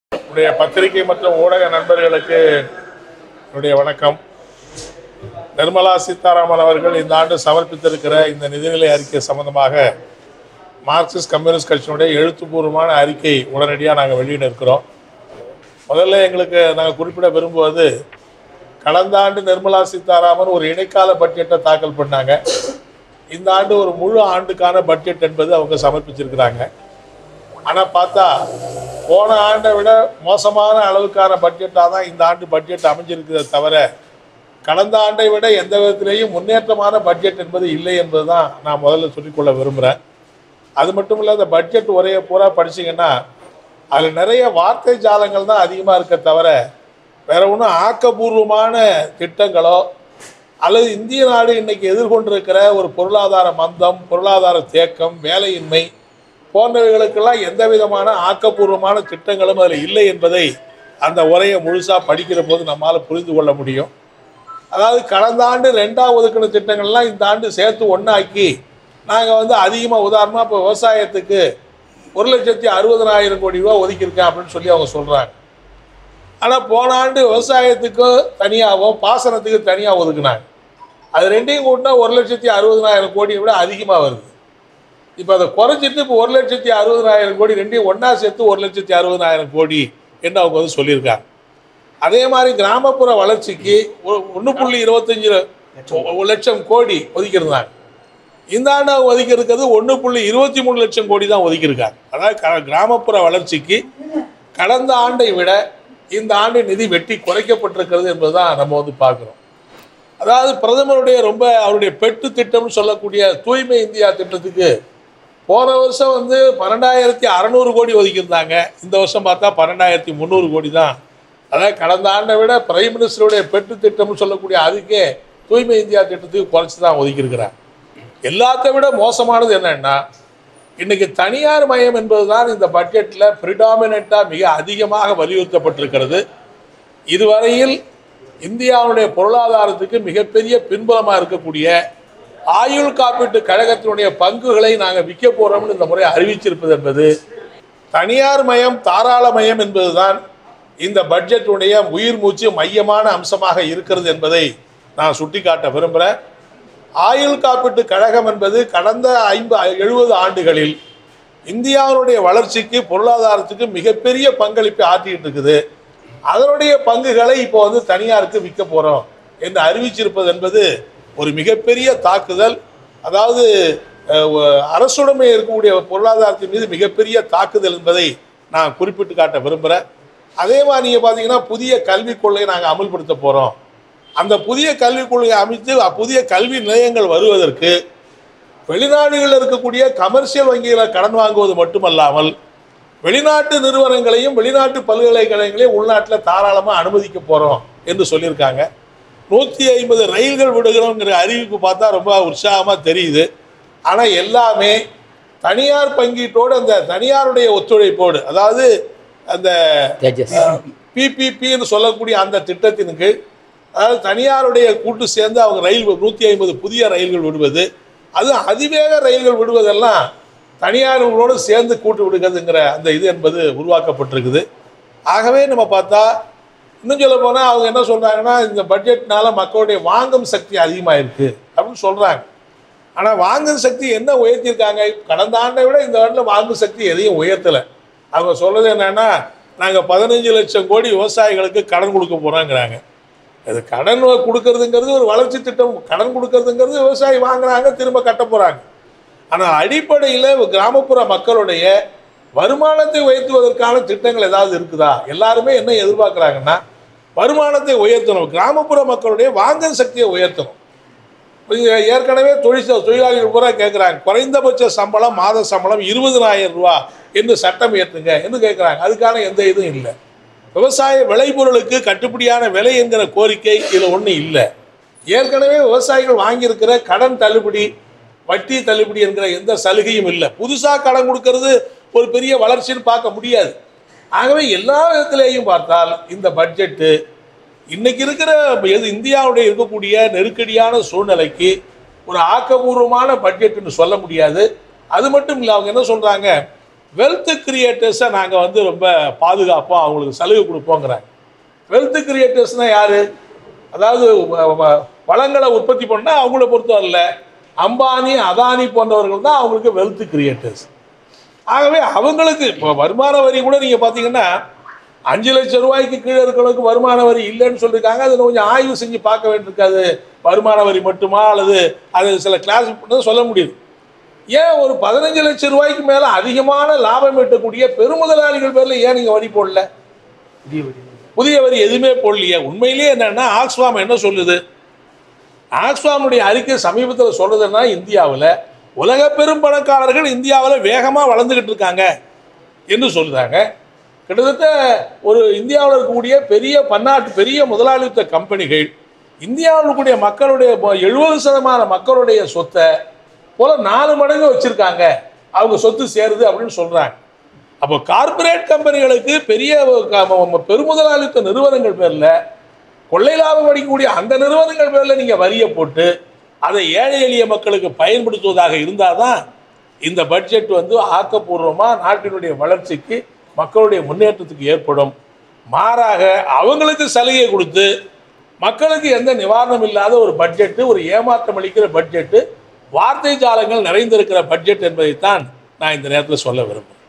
என்னுடைய பத்திரிகை மற்றும் ஊடக நண்பர்களுக்கு என்னுடைய வணக்கம். நிர்மலா சீதாராமன் அவர்கள் இந்த ஆண்டு சமர்ப்பித்திருக்கிற இந்த நிதிநிலை அறிக்கை சம்பந்தமாக மார்க்சிஸ்ட் கம்யூனிஸ்ட் கட்சியினுடைய எழுத்துப்பூர்வமான அறிக்கை உடனடியாக நாங்கள் வெளியிட இருக்கிறோம். முதல்ல எங்களுக்கு நாங்கள் குறிப்பிட விரும்புவது, கடந்த ஆண்டு நிர்மலா சீதாராமன் ஒரு இடைக்கால பட்ஜெட்டை தாக்கல் பண்ணாங்க. இந்த ஆண்டு ஒரு முழு ஆண்டுக்கான பட்ஜெட் என்பது அவங்க சமர்ப்பிச்சிருக்கிறாங்க. ஆனால் பார்த்தா போன ஆண்டை விட மோசமான அளவுக்கான பட்ஜெட்டாக தான் இந்த ஆண்டு பட்ஜெட் அமைஞ்சிருக்கிறத தவிர கடந்த ஆண்டை விட எந்த விதத்திலேயும் முன்னேற்றமான பட்ஜெட் என்பது இல்லை என்பது தான் நான் முதல்ல சொல்லிக்கொள்ள விரும்புகிறேன். அது மட்டும் இல்லை, இந்த பட்ஜெட் உரையை பூரா படிச்சிங்கன்னா அதில் நிறைய வார்த்தை ஜாலங்கள் தான் அதிகமாக இருக்க தவிர வேற ஒன்றும் ஆக்கப்பூர்வமான திட்டங்களோ அல்லது இந்திய நாடு இன்றைக்கி எதிர்கொண்டிருக்கிற ஒரு பொருளாதார மந்தம், பொருளாதார தேக்கம், வேலையின்மை போன்றவைகளுக்கெல்லாம் எந்த விதமான ஆக்கப்பூர்வமான திட்டங்களும் அதில் இல்லை என்பதை அந்த உரையை முழுசாக படிக்கிற போது நம்மால் புரிந்து கொள்ள முடியும். அதாவது கடந்த ஆண்டு 2ஆக ஒதுக்கின திட்டங்கள்லாம் இந்த ஆண்டு சேர்த்து ஒன்றாக்கி நாங்கள் அதிகமாக உதாரணமாக இப்போ விவசாயத்துக்கு 1,60,000 கோடி ரூபா ஒதுக்கியிருக்கேன் அப்படின்னு சொல்லி அவங்க சொல்கிறாங்க. ஆனால் போன ஆண்டு விவசாயத்துக்கும் தனியாகவும் பாசனத்துக்கு தனியாக ஒதுக்குனாங்க. அது ரெண்டையும் கூட்டினா 1,60,000 கோடியை விட அதிகமாக வருது. இப்போ அதை குறைச்சிட்டு இப்போ 1,60,000 கோடி ரெண்டையும் ஒன்றா சேர்த்து 1,60,000 கோடி என்று அவங்க சொல்லியிருக்காங்க. அதே மாதிரி கிராமப்புற வளர்ச்சிக்கு 1.25 லட்சம் கோடி ஒதுக்கியிருந்தாங்க. இந்த ஆண்டு அவங்க ஒதுக்கியிருக்கிறது 1.23 லட்சம் கோடி தான் ஒதுக்கியிருக்காங்க. அதாவது கிராமப்புற வளர்ச்சிக்கு கடந்த ஆண்டை விட இந்த ஆண்டு நிதி வெட்டி குறைக்கப்பட்டிருக்கிறது என்பது தான் நம்ம பார்க்குறோம். அதாவது பிரதமருடைய அவருடைய பெட்டு திட்டம்னு சொல்லக்கூடிய தூய்மை இந்தியா திட்டத்துக்கு போன வருஷம் 12,600 கோடி ஒதுக்கியிருந்தாங்க. இந்த வருஷம் பார்த்தா 12,300 கோடி தான். அதாவது கடந்த ஆண்டை விட பிரைம் மினிஸ்டருடைய பெட்டு திட்டம்னு சொல்லக்கூடிய அதுக்கே தூய்மை இந்தியா திட்டத்துக்கு குறைச்சி தான் ஒதுக்கியிருக்கிறாங்க. எல்லாத்தை விட மோசமானது என்னன்னா, இன்றைக்கி தனியார் மயம் என்பது தான் இந்த பட்ஜெட்டில் ப்ரிடாமினண்ட்டாக மிக அதிகமாக வலியுறுத்தப்பட்டிருக்கிறது. இதுவரையில் இந்தியாவுடைய பொருளாதாரத்துக்கு மிகப்பெரிய பின்புலமாக இருக்கக்கூடிய ஆயுள் காப்பீட்டு கழகத்தினுடைய பங்குகளை நாங்கள் விற்க போகிறோம்னு இந்த முறை அறிவிச்சிருப்பது என்பது தனியார் மயம், தாராள மயம் என்பது தான் இந்த பட்ஜெட்டுடைய உயிர் மூச்சு மையமான அம்சமாக இருக்கிறது என்பதை நான் சுட்டிக்காட்ட விரும்புகிறேன். ஆயுள் காப்பீட்டு கழகம் என்பது கடந்த 70 ஆண்டுகளில் இந்தியாவுடைய வளர்ச்சிக்கு, பொருளாதாரத்துக்கு மிகப்பெரிய பங்களிப்பை ஆற்றிக்கிட்டு இருக்குது. அதனுடைய பங்குகளை இப்போ தனியாருக்கு விற்க போகிறோம் என்று அறிவிச்சிருப்பது என்பது ஒரு மிகப்பெரிய தாக்குதல். அதாவது அரசுடைமை இருக்கக்கூடிய பொருளாதாரத்தின் மீது மிகப்பெரிய தாக்குதல் என்பதை நான் குறிப்பிட்டு காட்ட விரும்புகிறேன். அதே மாதிரி நீங்கள் பார்த்தீங்கன்னா புதிய கல்விக் கொள்கையை நாங்கள் அமல்படுத்த போகிறோம். அந்த புதிய கல்விக் கொள்கையை அமைத்து புதிய கல்வி நிலையங்கள் வருவதற்கு வெளிநாடுகளில் இருக்கக்கூடிய கமர்ஷியல் வங்கிகளை கடன் வாங்குவது மட்டுமல்லாமல் வெளிநாட்டு நிறுவனங்களையும் வெளிநாட்டு பல்கலைக்கழகங்களையும் உள்நாட்டில் தாராளமாக அனுமதிக்க போகிறோம் என்று சொல்லியிருக்காங்க. 150 ரயில்கள் விடுகிறோங்கிற அறிவிப்பு பார்த்தா ரொம்ப உற்சாகமாக தெரியுது. ஆனால் எல்லாமே தனியார் பங்கீட்டோடு, அந்த தனியாருடைய ஒத்துழைப்போடு, அதாவது அந்த PPPன்னு சொல்லக்கூடிய அந்த திட்டத்தின் கீழ், அதாவது தனியாருடைய கூட்டு சேர்ந்து அவங்க ரயில் 150 புதிய ரயில்கள் விடுவது, அது அதிவேக ரயில்கள் விடுவதெல்லாம் தனியார்களோடு சேர்ந்து கூட்டு விடுகிறதுங்கிற அந்த இது என்பது உருவாக்கப்பட்டிருக்குது. ஆகவே நம்ம பார்த்தா இன்னும் சொல்ல போனால் அவங்க என்ன சொல்கிறாங்கன்னா, இந்த பட்ஜெட்னால மக்களுடைய வாங்கும் சக்தி அதிகமாக இருக்குது அப்படின்னு சொல்கிறாங்க. ஆனால் வாங்கும் சக்தி என்ன உயர்த்தியிருக்காங்க? கடந்த ஆண்டை விட இந்த ஆண்டில் வாங்கும் சக்தி எதையும் உயர்த்தலை. அவங்க சொல்கிறது என்னென்னா, நாங்கள் 15 லட்சம் கோடி விவசாயிகளுக்கு கடன் கொடுக்க போகிறோங்கிறாங்க. அது கடன் கொடுக்கறதுங்கிறது ஒரு வளர்ச்சி திட்டம். கடன் கொடுக்கறதுங்கிறது விவசாயி வாங்குறாங்க, திரும்ப கட்ட போகிறாங்க. ஆனால் அடிப்படையில் கிராமப்புற மக்களுடைய வருமானத்தை உயர்த்துவதற்கான திட்டங்கள் ஏதாவது இருக்குதா? எல்லாருமே என்ன எதிர்பார்க்குறாங்கன்னா, வருமானத்தை உயர்த்தணும், கிராமப்புற மக்களுடைய வாங்கும் சக்தியை உயர்த்தணும். ஏற்கனவே தொழிலாளிகள் பூரா கேட்குறாங்க, குறைந்தபட்ச சம்பளம், மாத சம்பளம் 20,000 ரூபா என்று சட்டம் ஏற்றுங்க என்று கேட்குறாங்க. அதுக்கான எந்த இதுவும் இல்லை. விவசாய விளைபொருளுக்கு கட்டுப்படியான விலை என்கிற கோரிக்கை இதில் ஒன்றும் இல்லை. ஏற்கனவே விவசாயிகள் வாங்கியிருக்கிற கடன் தள்ளுபடி, வட்டி தள்ளுபடி என்கிற எந்த சலுகையும் இல்லை. புதுசாக கடன் கொடுக்கறது ஒரு பெரிய வளர்ச்சின்னு பார்க்க முடியாது. ஆகவே எல்லா விதத்திலேயும் பார்த்தால் இந்த பட்ஜெட்டு இன்னைக்கு இருக்கிற இந்தியாவுடைய இருக்கக்கூடிய நெருக்கடியான சூழ்நிலைக்கு ஒரு ஆக்கப்பூர்வமான பட்ஜெட்னு சொல்ல முடியாது. அது மட்டும் இல்லை, அவங்க என்ன சொல்கிறாங்க, வெல்த் கிரியேட்டர்ஸை நாங்கள் வந்து ரொம்ப பாதுகாப்போம், அவங்களுக்கு சலுகை கொடுப்போங்கிறாங்க. வெல்த் கிரியேட்டர்ஸ்னால் யார்? அதாவது வளங்களை உற்பத்தி பண்ணால் அவங்கள பொறுத்தவரையில் அம்பானி அதானி போன்றவர்கள் தான் அவங்களுக்கு வெல்த் கிரியேட்டர்ஸ். ஆகவே அவங்களுக்கு இப்போ வருமான வரி கூட நீங்கள் பார்த்தீங்கன்னா 5 லட்சம் ரூபாய்க்கு கீழே இருக்கிறவங்களுக்கு வருமான வரி இல்லைன்னு சொல்லியிருக்காங்க. அதில் கொஞ்சம் ஆய்வு செஞ்சு பார்க்க வேண்டியிருக்காது. வருமான வரி மட்டுமா அல்லது அது சில கிளாஸ் சொல்ல முடியுது. ஏன் ஒரு 15 லட்சம் ரூபாய்க்கு மேலே அதிகமான லாபம் ஈட்டக்கூடிய பெருமுதலாளிகள் பேரில் ஏன் நீங்கள் வரி போடல? புதிய வரி எதுவுமே போடலையே. உண்மையிலேயே என்னன்னா ஆக்ஸ்ஃபாம் என்ன சொல்லுது? ஆக்ஸ்ஃபாமுடைய அறிக்கை சமீபத்தில் சொல்றதுன்னா இந்தியாவில் உலக பெரும் பணக்காரர்கள் இந்தியாவில் வேகமாக வளர்ந்துக்கிட்டு இருக்காங்க என்று சொல்லுறாங்க. கிட்டத்தட்ட ஒரு இந்தியாவில் இருக்கக்கூடிய பெரிய முதலாளித்துவ கம்பெனிகள் இந்தியாவில் இருக்கக்கூடிய மக்களுடைய 70% மக்களுடைய சொத்தை போல 4 மடங்கு வச்சிருக்காங்க, அவங்க சொத்து சேருது அப்படின்னு சொல்றாங்க. அப்போ கார்பரேட் கம்பெனிகளுக்கு பெருமுதலாளித்துவ நிறுவனங்கள் பேர்ல கொள்ளை லாபம் அடிக்கக்கூடிய அந்த நிறுவனங்கள் பேர்ல நீங்க வரியை போட்டு அதை ஏழை எளிய மக்களுக்கு பயன்படுத்துவதாக இருந்தாதான் இந்த பட்ஜெட் வந்து ஆக்கப்பூர்வமா நாட்டினுடைய வளர்ச்சிக்கு மக்களுடைய முன்னேற்றத்துக்கு ஏற்படும். மாறாக அவங்களுக்கு சலுகை கொடுத்து மக்களுக்கு எந்த நிவாரணம் இல்லாத ஒரு பட்ஜெட்டு, ஒரு ஏமாற்றம் அளிக்கிற பட்ஜெட்டு, வார்த்தை ஜாலங்கள் நிறைந்திருக்கிற பட்ஜெட் என்பதைத்தான் நான் இந்த நேரத்தில் சொல்ல விரும்புகிறேன்.